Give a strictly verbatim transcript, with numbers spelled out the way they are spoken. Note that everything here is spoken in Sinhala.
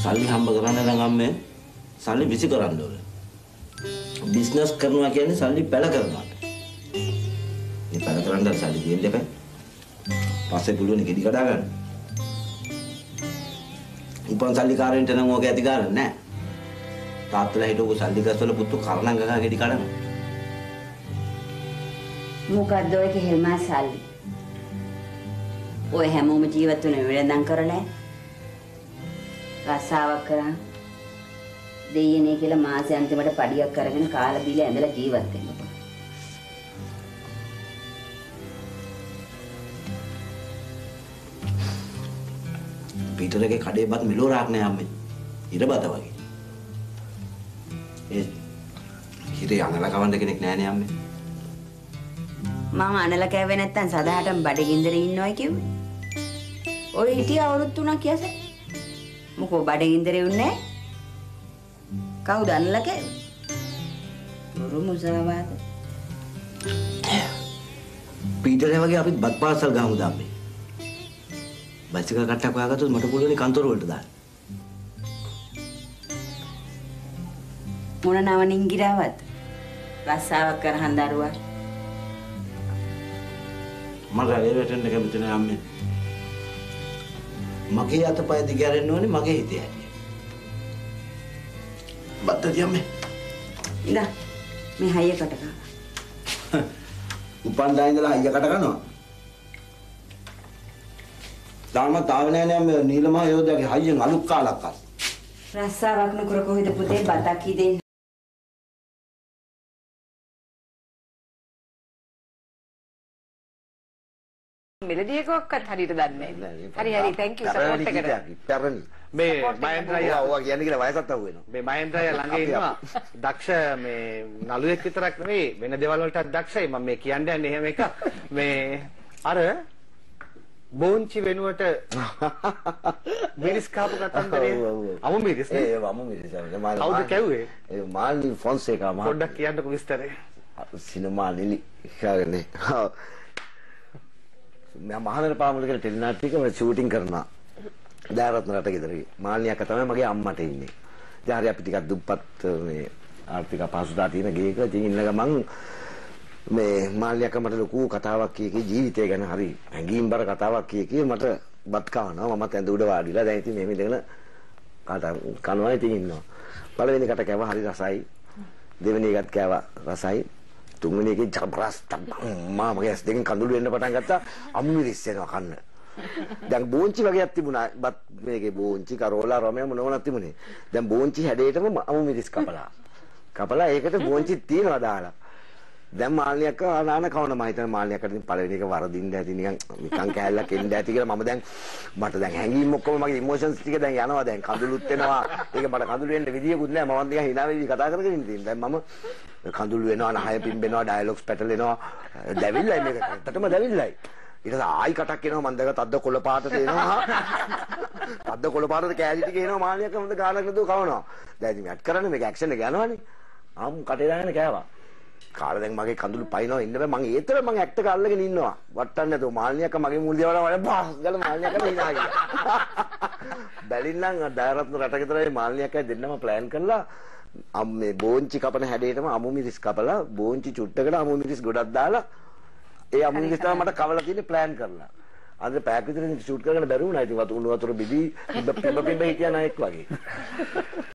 සල්ලි හම්බ කරන්න නම් අම්මේ සල්ලි විසි කරන්න ඕනේ. බිස්නස් කරනවා කියන්නේ සල්ලි පැල කරනවා. මේ පැල කරන්න සල්ලි දෙන්න එකයි. පස්සේ පුළුවන් ගෙඩි කඩා ගන්න. උපන් සල්ලි කාරෙන්ට නම් ඕක ඇති කාරණා නෑ. තාත්තලා හිටපු සල්ලි ගස්වල පුතු කරණම් ගගා ගෙඩි කඩනවා. මොකද්ද ඔය කෙල්මා සල්ලි? ඔය හැමෝම ජීවත් වෙන වෙලඳන් කරලා රස්සාවක් කරා දෙයියනේ කියලා මාසෙ අන්තිමට පඩියක් අරගෙන කාලා බීලා ඇඳලා ජීවත් වෙනවා. පීටරගේ කඩේ බත් මිලෝ රාක් නෑ අම්මේ. ඉරබත වගේ. ඒ හිරේ අනලා කවන්න කෙනෙක් නෑනේ අම්මේ. මම අනලා කෑවේ නැත්තම් සදාටම බඩගින්දරේ ඉන්නවයි කිව්වේ. ඔය හිටිය අවුරුදු තුනක් යස. මොකෝ බඩගින්දරේ උන්නේ නෑ? කවුද අනලා කෑවේ? මුරු මුසාවාද. පීටරේ වගේ අපිත් බත් පාසල් ගහමු දාම්මේ. බයිසිකල් කට්ටක් හොයාගත්තොත් මට පුළුවන් කන්තර වලට දාන්න. මොන නවනින් ගිරාවත් රස්සාවක් කරහන් දරුවා. මට ඒ වැටෙන්න කැමති නෑ අම්මේ. මගේ අතපය දිගහැරෙන්න ඕනේ මගේ හිතේ හැටි. බත්තටි අම්මේ. ඉඳා මේ හයියකට කා. උපන්දා ඉඳලා හයියකට කනවා. තාමත් ආවේ නෑනේ අම්මේ නීලමහ යෝධයාගේ හයියෙන් අලුක් කාලක් අස්. රස්සාවක් නොකර කොහෙද පුතේ බතක් හිදෙන්නේ? මෙලඩි එකක්වත් හරියට දන්නේ නැහැ. හරි හරි thank you support එකට. පැරණි. මේ මහෙන්ද්‍රය ඔවා කියන්නේ කියලා වයසත් අහු වෙනවා. මේ මහෙන්ද්‍රය ළඟ ඉන්නවා දක්ෂ මේ නළුවෙක් විතරක් නෙවෙයි වෙන දේවල් වලටත් දක්ෂයි. මම මේ කියන්න යන්නේ එහෙම එකක්. මේ අර බෝංචි වෙනුවට මිරිස් කාපු කතන්දරේ අමු මිරිස් නේ. ඒ අමු මිරිස්. කවුද කැව්වේ? ඒ මාල්නි ෆොන්සේකා මහත්තයා. පොඩ්ඩක් කියන්නකෝ විස්තරේ. සිනමා නිලි කියන්නේ. මම මහානර පාමුල කියලා ටෙලිනාට්‍යයක මම ෂූටින් කරනවා. දාරත්න රට ගෙදරේ. මාල්නි අක්කා තමයි මගේ අම්මට ඉන්නේ. ඉතින් හරි අපි ටිකක් දුප්පත් මේ ආර්ථික පහසුතා තියෙන ගේක. ඉතින් ඉන්න ගමන් මේ මාල්නි අක්කා මට ලොකු කතාවක් කිය කී ජීවිතය ගැන හරි හැඟීම්බර කතාවක් කිය කී මට බත් කවනවා. මමත් ඇඳ උඩ වාඩිලා දැන් ඉතින් මෙහෙම ඉඳගෙන කාට කනවා ඉතින් ඉන්නවා. පළවෙනි කට කෑවා හරි රසයි. දෙවෙනි එකත් කෑවා රසයි. තුන්වෙනි එකේ ජබරස් මම මගේ ඇස් දෙකෙන් කඳුළු එන්න පටන් ගත්තා. අමු මිරිස් එනවා කන්න. දැන් බෝංචි වගේක් තිබුණා. බත් මේකේ බෝංචි කරෝලා රොමයා මොනවද තිබුණේ. දැන් බෝංචි හැඩේටම අමු මිරිස් කපලා. කපලා ඒකට බෝංචි තියනවා දාලා. දැන් මාල්නි අක්කා ආනාන කවන මම හිතන මාල්නි අක්කට ඉතින් පළවෙනි එක වරදින්න ඇති නිකන් නිකන් කෑල්ලක් එන්න ඇති කියලා මම දැන් මට දැන් හැංගීම් ඔක්කොම මගේ ඉමෝෂන්ස් ටික දැන් යනවා දැන් කඳුළුත් එනවා ඒක මට කඳුළු වෙන්න විදියකුත් නැහැ මම නිකන් hina වෙවි කතා කරගෙන ඉඳින් දැන් මම කඳුළු වෙනවා නහය පිම්බෙනවා ඩයලොග්ස් පැටලෙනවා දැවිල්ලයි මේක ඇත්තටම දැවිල්ලයි ඊට පස්සේ ආයි කටක් එනවා මම දැක තද්ද කොළ පාටට එනවා තද්ද කොළ පාටට කෑලි ටික එනවා මාල්නි අක්කා හොඳ ගානක් නේද කවනවා දැන් ඉතින් ඇඩ් කරන්නේ මේක ඇක්ෂන් එක යනවනේ ආම් කටේ දාගෙන කෑවා කාලා දැන් මගේ කඳුළු පයින්නවා ඉන්න බෑ මම ඒතර මම ඇක්ට් එක අල්ලගෙන ඉන්නවා වට්ටන්නේ නැතුව මාල්නි අක්කා මගේ මූණ දිහා බලලා බාස් ගාලා මාල්නි අක්කා hina ගියා බැලින්නම් ඩයරත්න රට ගෙදරේ මාල්නි අක්කා දෙන්නම ප්ලෑන් කරලා අම්මේ බෝංචි කපන හැඩේටම අමු මිරිස් කපලා බෝංචි චුට්ටකට අමු මිරිස් ගොඩක් දාලා ඒ අමු මිරිස් තමයි මට කවලා තියෙන්නේ ප්ලෑන් කරලා අද පැයක් විතර ෂූට් කරගෙන බැරි වුණා ඉතින් වතුර උණු වතුර බිබී පිඹ පිඹ හිටියා නායක වගේ